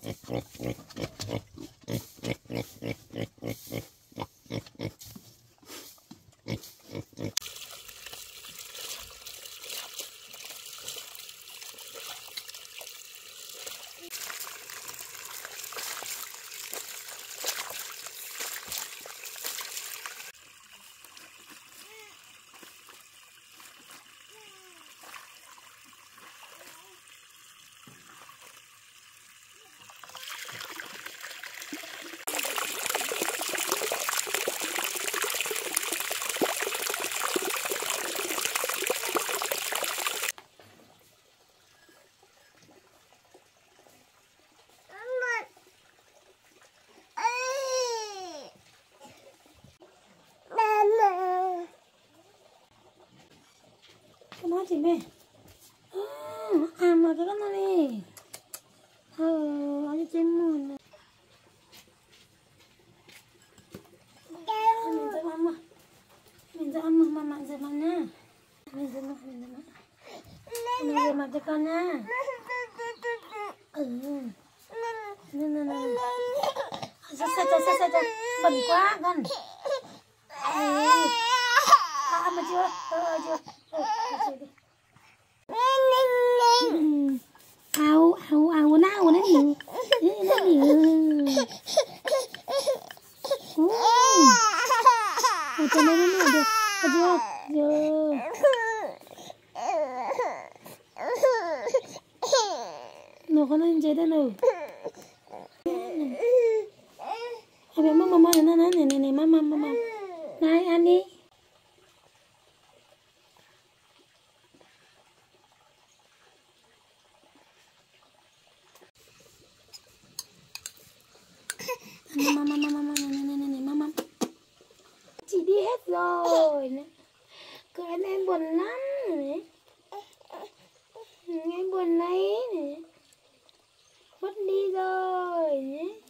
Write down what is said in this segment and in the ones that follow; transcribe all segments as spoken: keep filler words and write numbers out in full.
Nó chị mẹ à mà cái con này ờ nó đi trên mùn mình sẽ ăn mà mình sẽ ăn mà mà mặn dẹp mặt nha mình dẹp mặt mình dẹp mặt mình dẹp mặt cho con nha ừ nè nè nè sao sao sao sao sao bẩn quá con à mà chưa ờ chưa ờ chưa đi ao ao ao nào nó nhiều nó nhiều ở trên đây nó được chưa chưa nó có lên chơi đây nào à bé mama mama này này này này mama mama này ăn đi mama mama mama này này này mama chị đi hết rồi này cười em buồn lắm này em buồn lấy này mất đi rồi này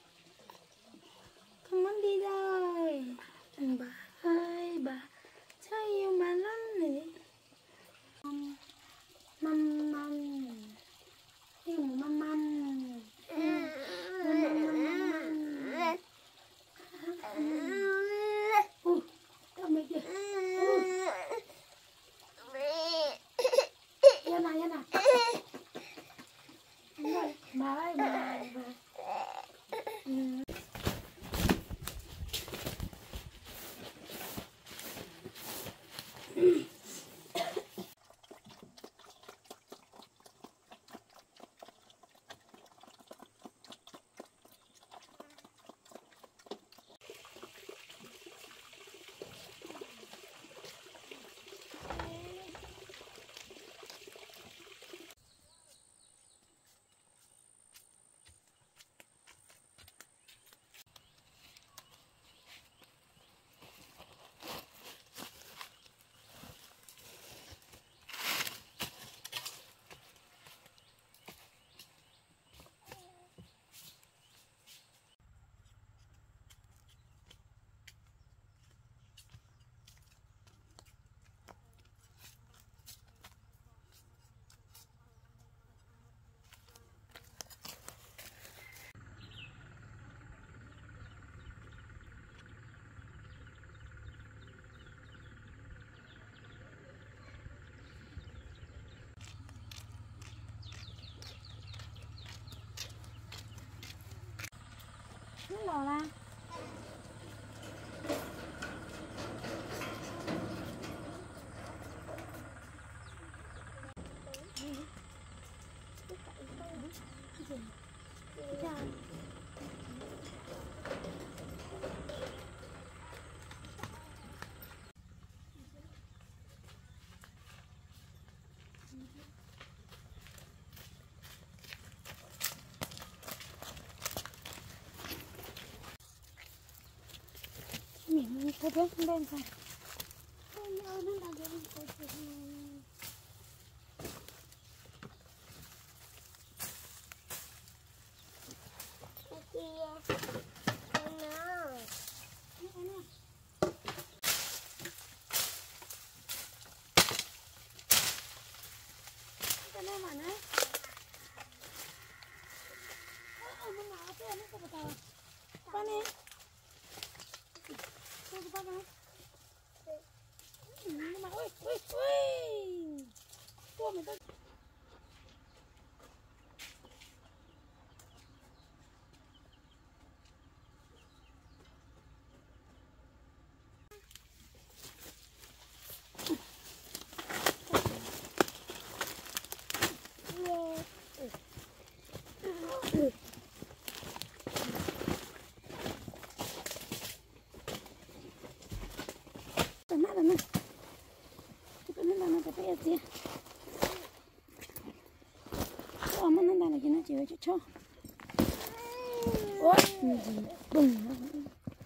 không mất đi rồi bà ơi bà cho yêu bà lắm này măm măm măm yêu măm măm Bye bye bye. Nó lò ra mình có biết bên phải ôi ơi nó là cái gì cái này mà nó ô mày tao nada, né? Tipo, não dá nada pra fazer. Ó, mas não dá aqui na tia, tchau. Ó, bum.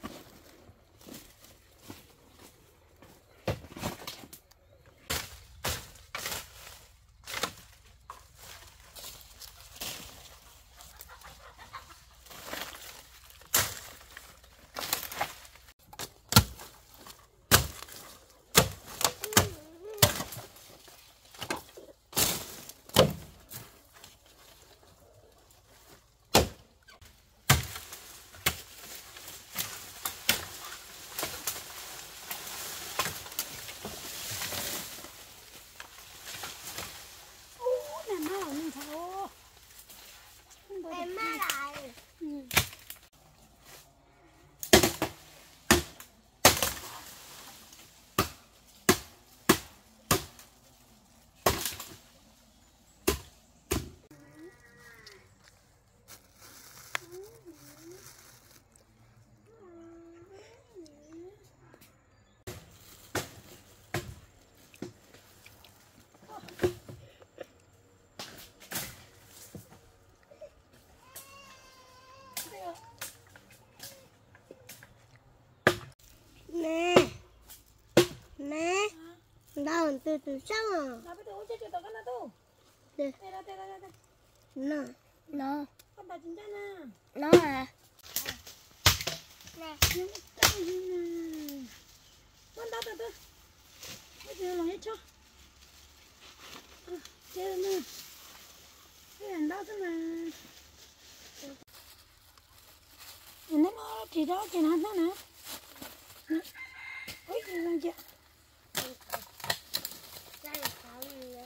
Em má lại. Ừ. Nè. Nè. Đâu từ từ sao à? Nào bây giờ uống chết tao cái nào tu? Đây. Đây đây đây đây đây. Nó. Nó. Con bà chính nè. Nó à. Nè. Con đau từ từ. Bây giờ là hết cho. Chết nè. Cái này đau thế mà. Nó nó chỉ đó chỉ nó đó nè. Ôi cái này chưa. Đây là sao vậy?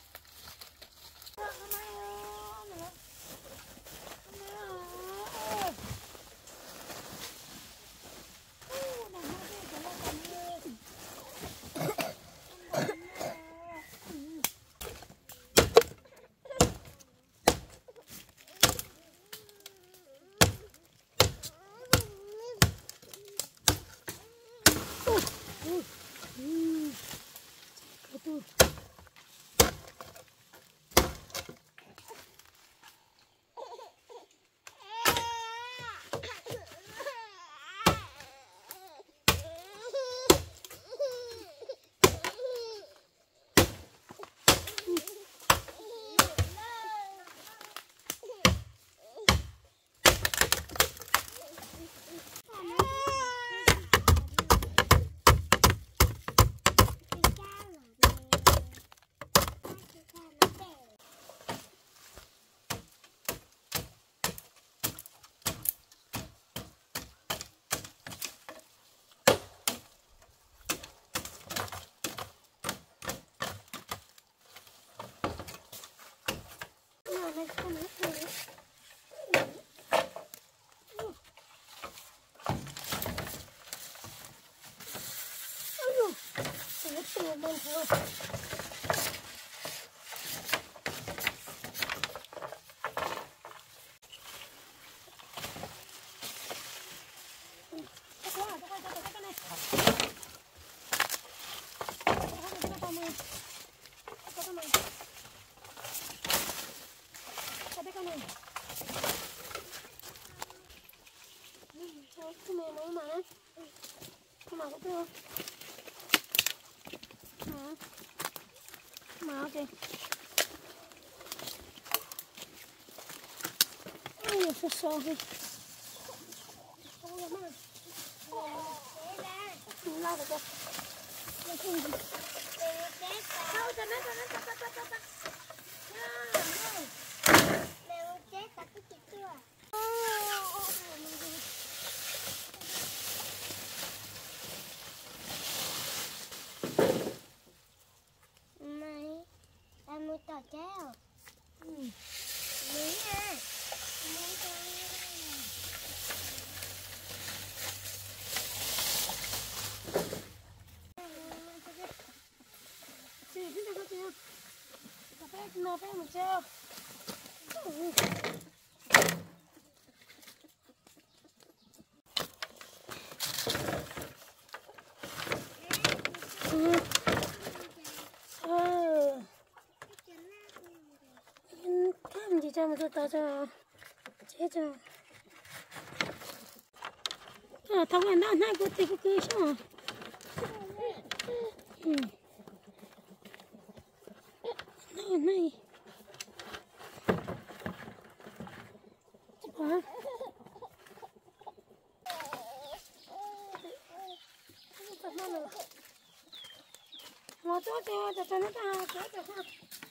Cái mèo nữa mà. Cái màu của tôi. Hả? Màu kìa. Ôi, sao sao kìa. Lao được kìa. Lao không gì. Đâu, cho nó, cho nó, cho nó, cho nó, cho nó. Mèo chết cả cái chị chưa? Mày, em nó phải một chưa. Cam gì cho mà tôi tao cho chết cho. À thằng anh đã nãy cứ tí cứ cứ sao. Ừ. Này này. Chụp hả? Ngồi chỗ cho cho cho nó ta cho cho ha.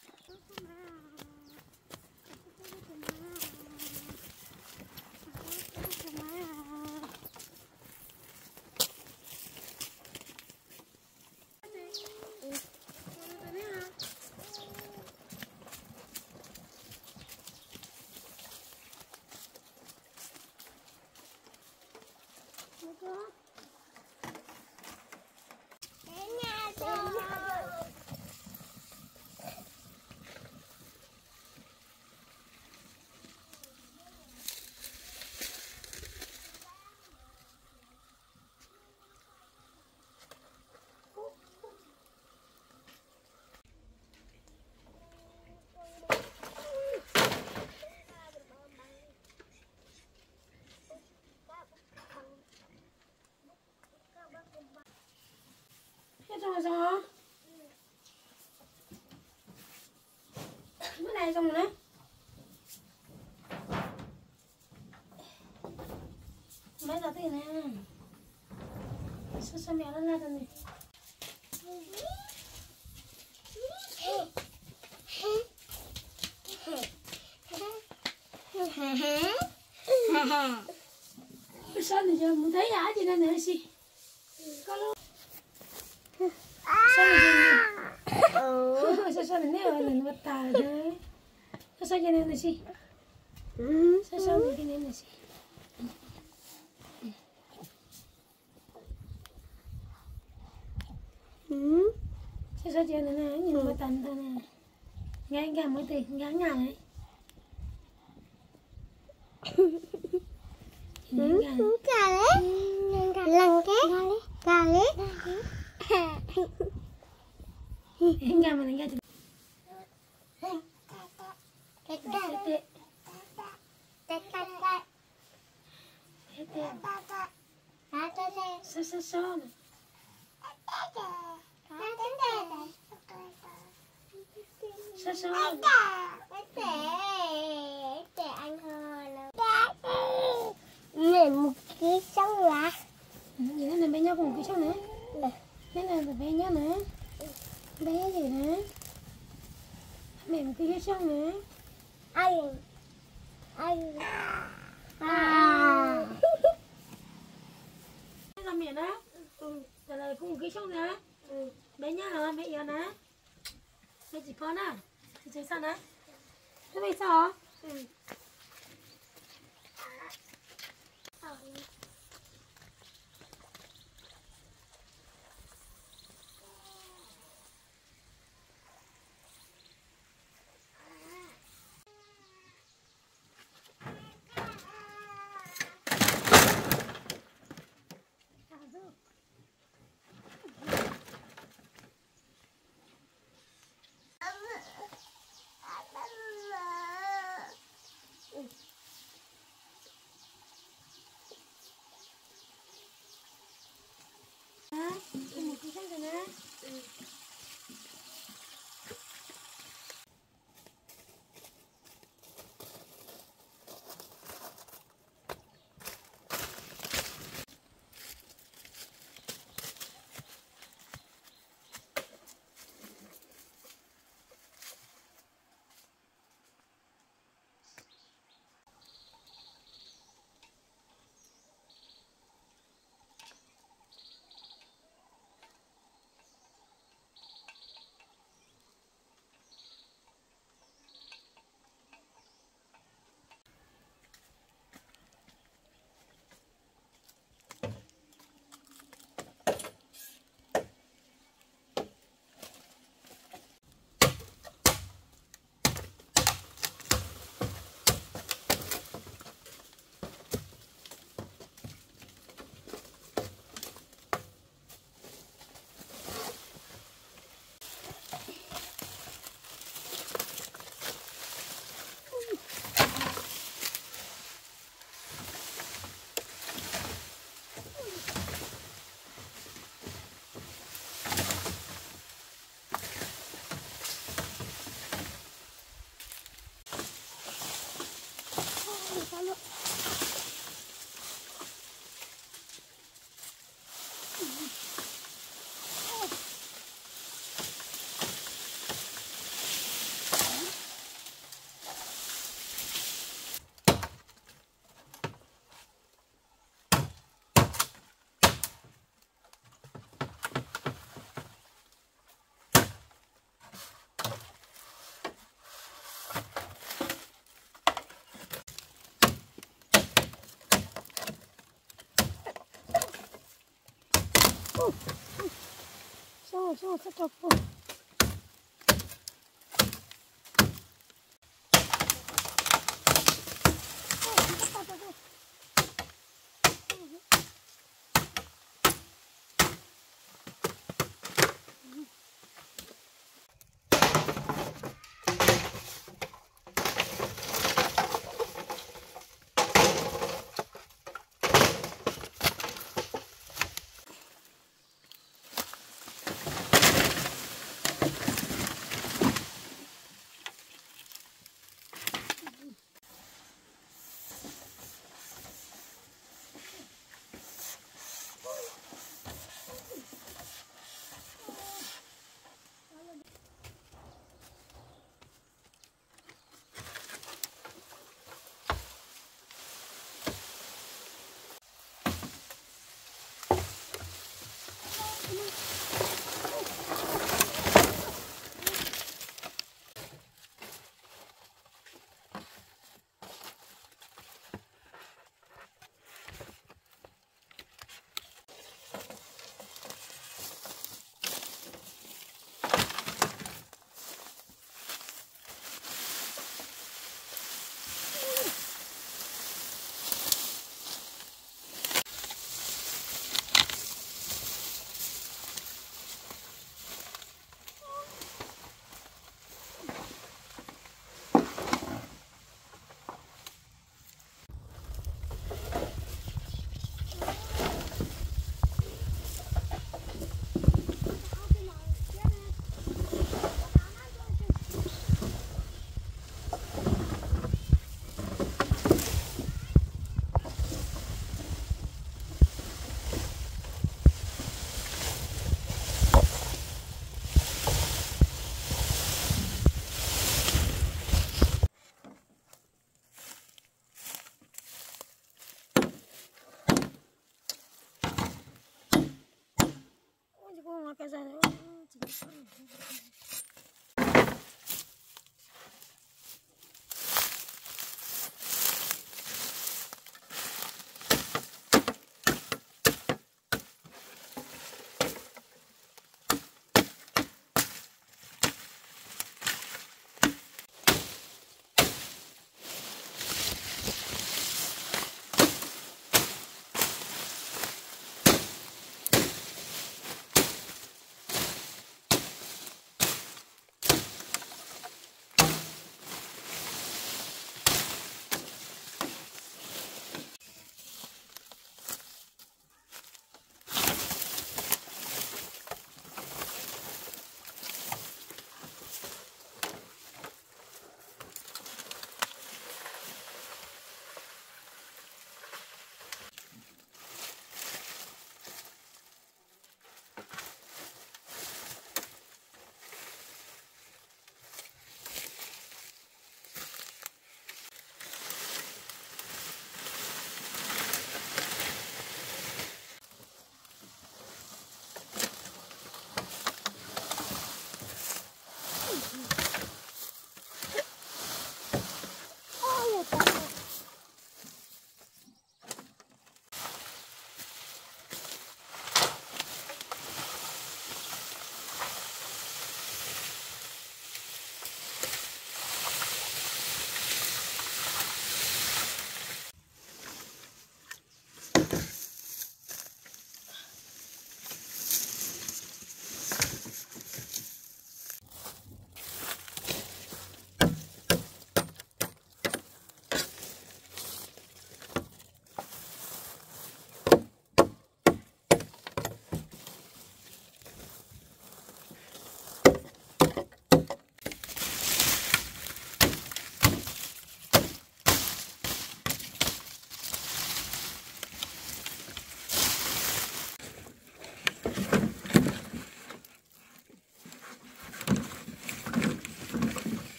Rồi sao? Bữa nay xong rồi đấy. Mấy giờ tiền nè. Sao sao mèo nó la rồi này. Sao này giờ muốn thấy ai gì nữa nữa gì? Có lúc sao này ừ sao sao này nè này nó tà đấy sao sao cái này này gì sao sao cái này này gì ừ sao sao cái này này nhìn nó tàn tàn này nghe nghe mới thì nghe nghe này ừ cà lê lần cái cà lê nghe mà nghe thì cái cái cái cái sao sao sao này sao sao để ăn hơn mình một cái xong lá gì nữa bé nhau cùng cái sao nữa bé này là bé nhau nữa bé gì nữa mẹ một cái sao nữa anh anh à là mẹ đó là là cùng cái sao nữa bé nhau là bé yêu nữa bé chỉ con à chị thấy sao nữa thế bây sao ừ Su, su, su, topu. Cái gì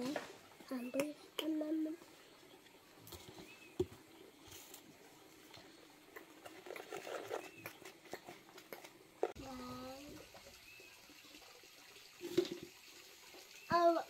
Ambil teman. Oh.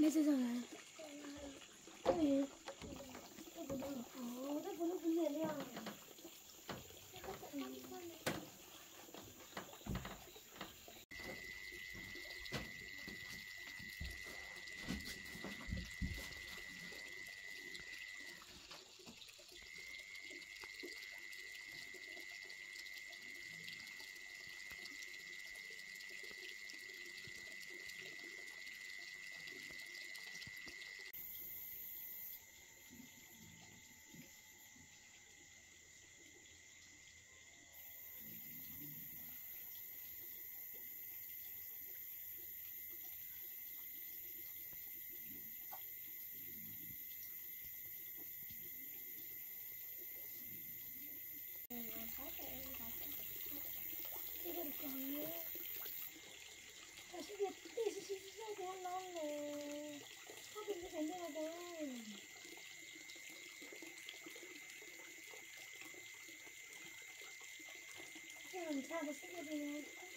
Đây sao rồi? Ôi, cái bún nó khó, cái bún nó bún liền đi à? Cái được còn nữa. Cái sự việc cái sự sự sự cái ăn non này. Không biết cái gì là đây. Cái làm sao để sự việc này.